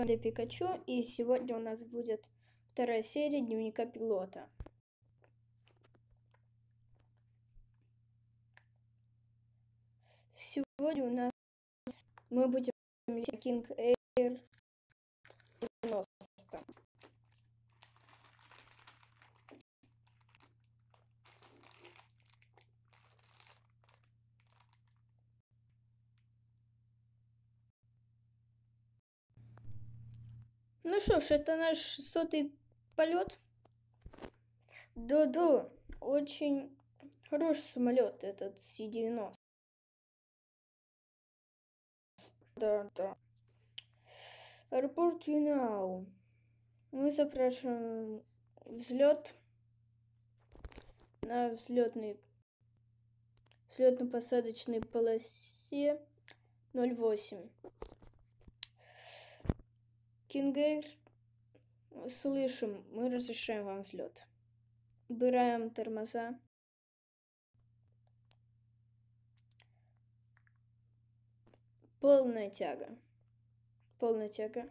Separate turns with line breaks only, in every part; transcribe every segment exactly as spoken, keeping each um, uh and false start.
для Пикачу, и сегодня у нас будет вторая серия дневника пилота. Сегодня у нас мы будем лететь King Air девяносто. Ну что ж, это наш сотый полет. Да-да, очень хороший самолет этот Си девяносто. Да-да. Аэропорт Юнау. Мы запрашиваем взлет на взлетной взлетно-посадочной полосе ноль восемь. King Air, слышим, мы разрешаем вам взлет. Убираем тормоза. Полная тяга. Полная тяга.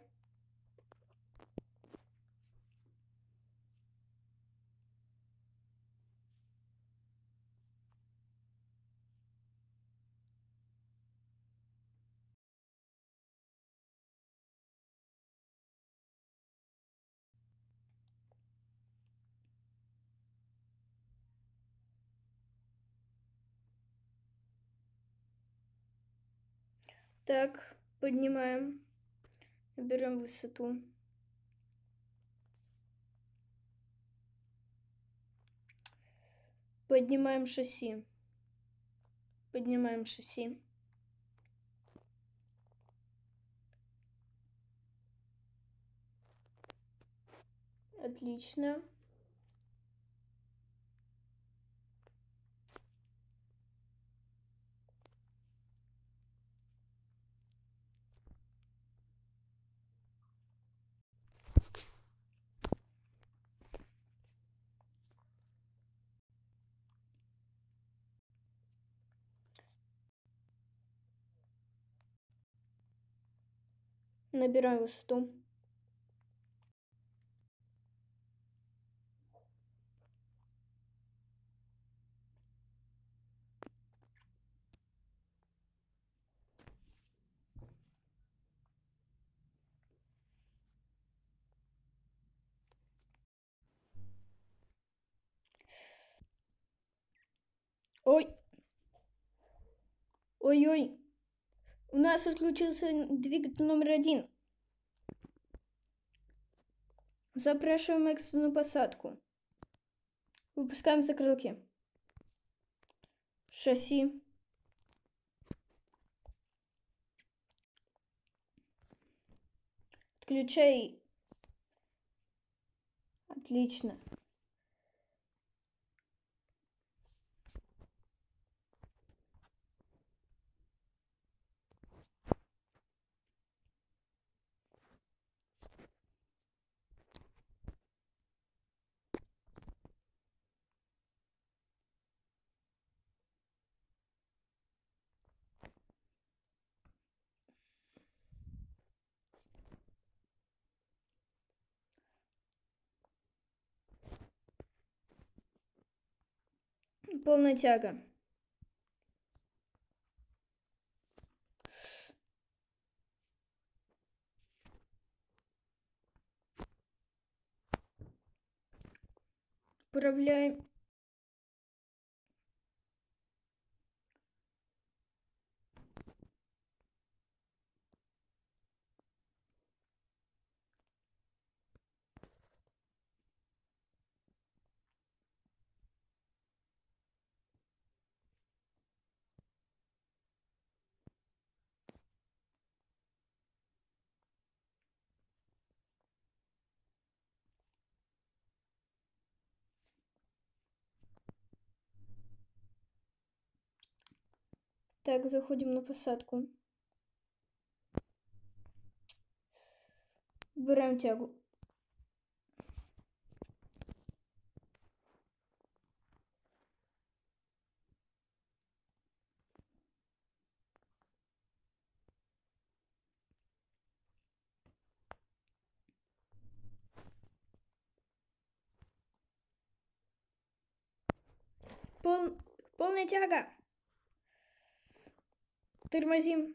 Так, поднимаем. Берем высоту. Поднимаем шасси. Поднимаем шасси. Отлично. Набираем высоту. Ой. Ой-ой. У нас отключился двигатель номер один. Запрашиваем экстренную посадку. Выпускаем закрылки. Шасси. Отключай. Отлично. Полная тяга. Управляем. Так, заходим на посадку. Убираем тягу. Пол... Полная тяга. Тормозим.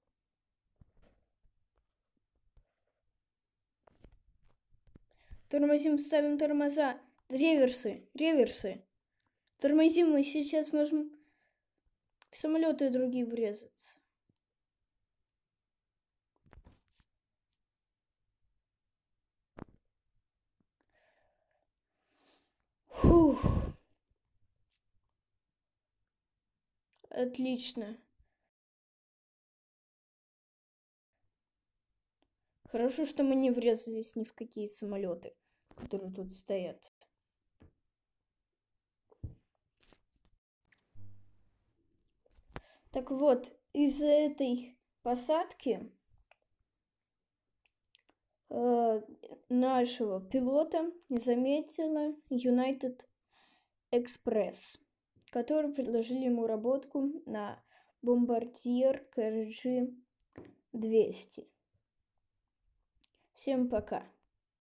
Тормозим, ставим тормоза. Реверсы, реверсы. Тормозим, мы сейчас можем в самолеты другие врезаться. Фух. Отлично. Хорошо, что мы не врезались ни в какие самолеты, которые тут стоят. Так вот, из-за этой посадки э, нашего пилота заметила United Express, который предложили ему работку на бомбардир ка эр джи двести. Всем пока.